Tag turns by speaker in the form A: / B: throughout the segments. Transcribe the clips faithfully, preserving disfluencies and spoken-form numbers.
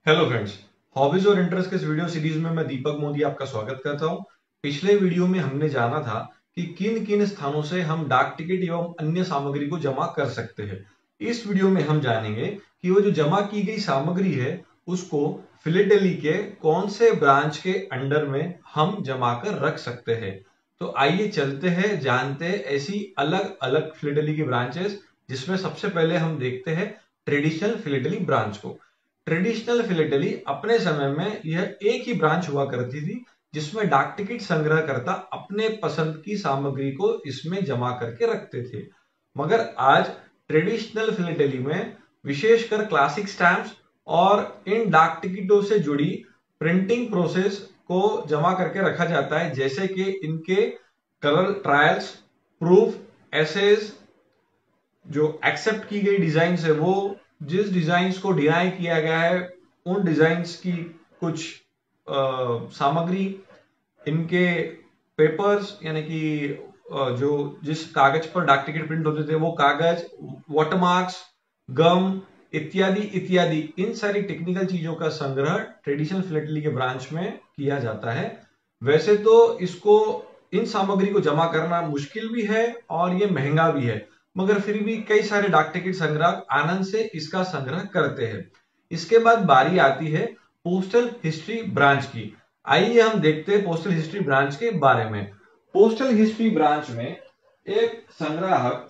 A: Hello friends, hobbies और interest के इस वीडियो सीरीज में मैं दीपक मोदी आपका स्वागत करता हूं। पिछले वीडियो में हमने जाना था कि किन किन स्थानों से हम डाक टिकट एवं अन्य सामग्री को जमा कर सकते हैं। इस वीडियो में हम जानेंगे कि वो जो जमा की गई सामग्री है उसको फिलेटली के कौन से ब्रांच के अंडर में हम जमा कर रख सकते हैं। तो आइए चलते हैं, जानते हैं ऐसी अलग अलग फिलेटली की ब्रांचेस, जिसमें सबसे पहले हम देखते हैं ट्रेडिशनल फिलेटली ब्रांच को। ट्रेडिशनल फिलेटली अपने समय में यह एक ही ब्रांच हुआ करती थी जिसमें डाक टिकट संग्रहकर्ता अपने पसंद की सामग्री को इसमें जमा करके रखते थे। मगर आज ट्रेडिशनल फिलेटली में विशेषकर क्लासिक स्टैम्प्स और इन डाक टिकटों से जुड़ी प्रिंटिंग प्रोसेस को जमा करके रखा जाता है, जैसे कि इनके कलर ट्रायल्स, प्रूफ, एसेज, जो एक्सेप्ट की गई डिजाइन है वो, जिस डिजाइन्स को डिनाई किया गया है उन डिजाइन्स की कुछ आ, सामग्री, इनके पेपर्स यानी कि आ, जो जिस कागज पर डाक टिकट प्रिंट होते थे वो कागज, वाटरमार्क्स, गम इत्यादि इत्यादि, इन सारी टेक्निकल चीजों का संग्रह ट्रेडिशनल फिलेटली के ब्रांच में किया जाता है। वैसे तो इसको इन सामग्री को जमा करना मुश्किल भी है और ये महंगा भी है, मगर फिर भी कई सारे डाक टिकट संग्राहक आनंद से इसका संग्रह करते हैं। इसके बाद बारी आती है पोस्टल हिस्ट्री ब्रांच की। आइए हम देखते हैं पोस्टल हिस्ट्री ब्रांच के बारे में। पोस्टल हिस्ट्री ब्रांच में एक संग्राहक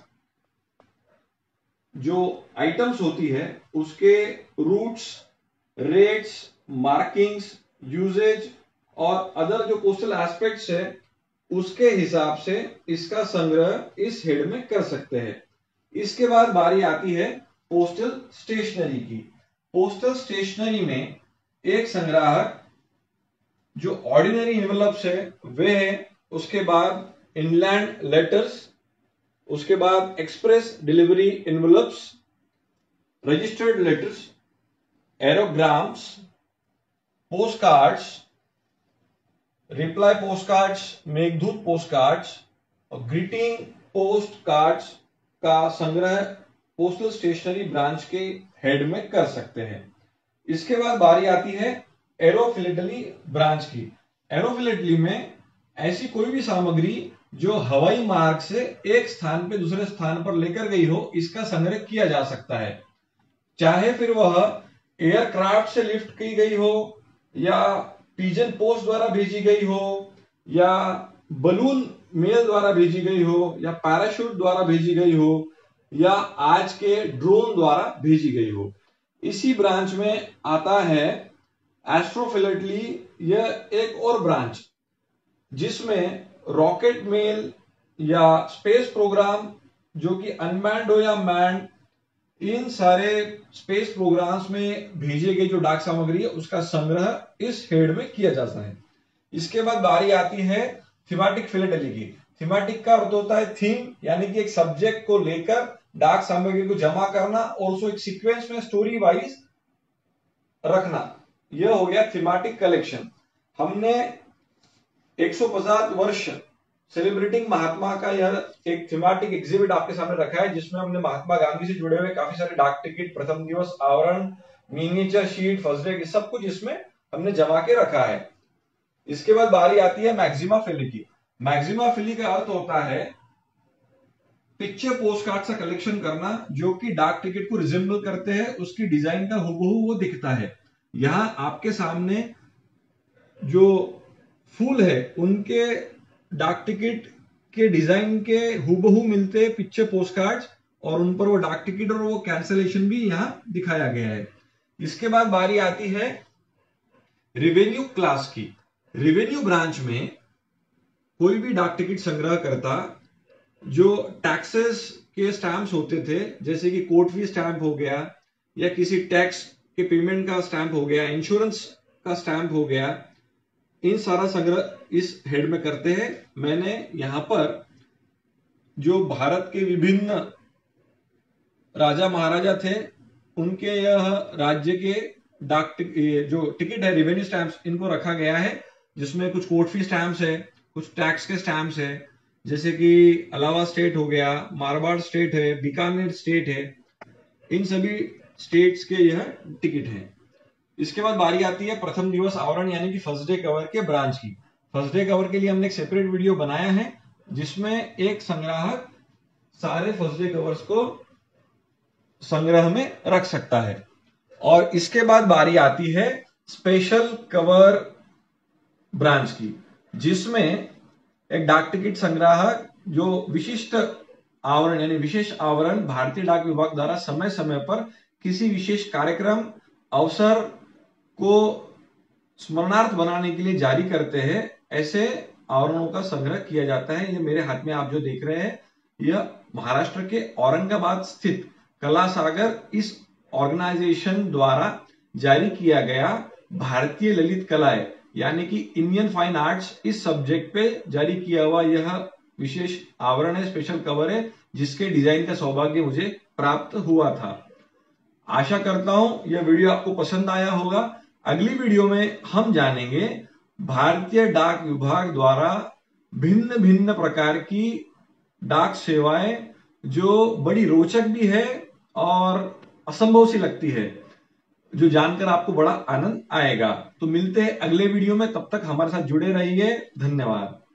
A: जो आइटम्स होती है उसके रूट्स, रेट्स, मार्किंग्स, यूजेज और अदर जो पोस्टल एस्पेक्ट्स है उसके हिसाब से इसका संग्रह इस हेड में कर सकते हैं। इसके बाद बारी आती है पोस्टल स्टेशनरी की। पोस्टल स्टेशनरी में एक संग्राहक जो ऑर्डिनरी एनवेलप्स है वे है, उसके बाद इनलैंड लेटर्स, उसके बाद express delivery envelopes, registered letters, aerograms, post cards, reply post cards, Meghdoot post cards और ग्रीटिंग पोस्ट कार्ड्स का संग्रह पोस्टल स्टेशनरी ब्रांच के हेड में कर सकते हैं। इसके बाद बारी आती है एरोफिलेटली ब्रांच की। एरोफिलेटली में ऐसी कोई भी सामग्री जो हवाई मार्ग से एक स्थान पे दूसरे स्थान पर लेकर गई हो, इसका संग्रह किया जा सकता है। चाहे फिर वह एयरक्राफ्ट से लिफ्ट की गई हो, या पिजन पोस्ट द्वारा भेजी गई हो, या बलून मेल द्वारा भेजी गई हो, या पैराशूट द्वारा भेजी गई हो, या आज के ड्रोन द्वारा भेजी गई हो। इसी ब्रांच में आता है एस्ट्रोफिलेटली, यह एक और ब्रांच जिसमें रॉकेट मेल या स्पेस प्रोग्राम, जो कि अनमैन्ड हो या मैन्ड, इन सारे स्पेस प्रोग्राम्स में भेजे गए जो डाक सामग्री है उसका संग्रह इस हेड में किया जाता है। इसके बाद बारी आती है थीमेटिक फिलेटली की। थीमेटिक का अर्थ होता है थीम, यानी कि एक सब्जेक्ट को लेकर डाक सामग्री को जमा करना और उसको एक सीक्वेंस में स्टोरी वाइज रखना, यह हो गया थीमेटिक कलेक्शन। हमने एक सौ पचास वर्ष सेलिब्रेटिंग महात्मा का यह एक थीमेटिक एग्जिबिट आपके सामने रखा है, जिसमें हमने महात्मा गांधी से जुड़े हुए काफी सारे डाक टिकट, प्रथम दिवस आवरण, मिनिएचर शीट, फर्स्ट डे, सब कुछ इसमें हमने जमा के रखा है। इसके बाद बारी आती है मैक्सिमा फिली की। मैक्सिमा फिली का अर्थ होता है पिक्चर पोस्ट कार्ड का कलेक्शन करना, जो कि डाक टिकट को रिजेंबल करते हैं, उसकी डिजाइन का हुबहू वो दिखता है। यहां आपके सामने जो फूल है उनके डाक टिकट के डिजाइन के हुबहू मिलते पिक्चर पोस्ट कार्ड्स, और उन पर वो डाक टिकट और वो कैंसलेशन भी यहां दिखाया गया है। इसके बाद बारी आती है रेवेन्यू क्लास की। रेवेन्यू ब्रांच में कोई भी डाक टिकट संग्रह करता जो टैक्सेस के स्टैंप्स होते थे, जैसे कि कोर्ट फी स्टैंप हो गया, या किसी टैक्स के पेमेंट का स्टैंप हो गया, इंश्योरेंस का स्टैंप हो गया, इन सारा संग्रह इस हेड में करते हैं। मैंने यहां पर जो भारत के विभिन्न राजा महाराजा थे उनके यह राज्य के डाक जो टिकट है, रेवेन्यू स्टैंप्स, इनको रखा गया है, जिसमें कुछ कोर्ट फी स्टैंप्स है, कुछ टैक्स के स्टैंप्स है, जैसे कि अलावा स्टेट हो गया, मारवाड़ स्टेट है, बीकानेर स्टेट है, इन सभी स्टेट्स के यह टिकट हैं। इसके बाद बारी आती है प्रथम दिवस आवरण यानी कि फर्स्ट डे कवर के ब्रांच की। फर्स्ट डे कवर के लिए हमने एक सेपरेट वीडियो बनाया है जिसमें एक संग्राहक सारे फर्स्ट डे कवर्स को संग्रह में रख सकता है। और इसके बाद बारी आती है स्पेशल कवर ब्रांच की, जिसमें एक डाक टिकट संग्राहक जो विशिष्ट आवरण यानी विशेष आवरण भारतीय डाक विभाग द्वारा समय समय पर किसी विशेष कार्यक्रम अवसर को स्मरणार्थ बनाने के लिए जारी करते हैं, ऐसे आवरणों का संग्रह किया जाता है। ये मेरे हाथ में आप जो देख रहे हैं, यह महाराष्ट्र के औरंगाबाद स्थित कला सागर इस ऑर्गेनाइजेशन द्वारा जारी किया गया भारतीय ललित कलाएं यानी कि इंडियन फाइन आर्ट्स इस सब्जेक्ट पे जारी किया हुआ यह विशेष आवरण है, स्पेशल कवर है, जिसके डिजाइन का सौभाग्य मुझे प्राप्त हुआ था। आशा करता हूं यह वीडियो आपको पसंद आया होगा। अगली वीडियो में हम जानेंगे भारतीय डाक विभाग द्वारा भिन्न भिन्न प्रकार की डाक सेवाएं जो बड़ी रोचक भी है और असंभव सी लगती है, जो जानकर आपको बड़ा आनंद आएगा। तो मिलते हैं अगले वीडियो में, तब तक हमारे साथ जुड़े रहिए। धन्यवाद।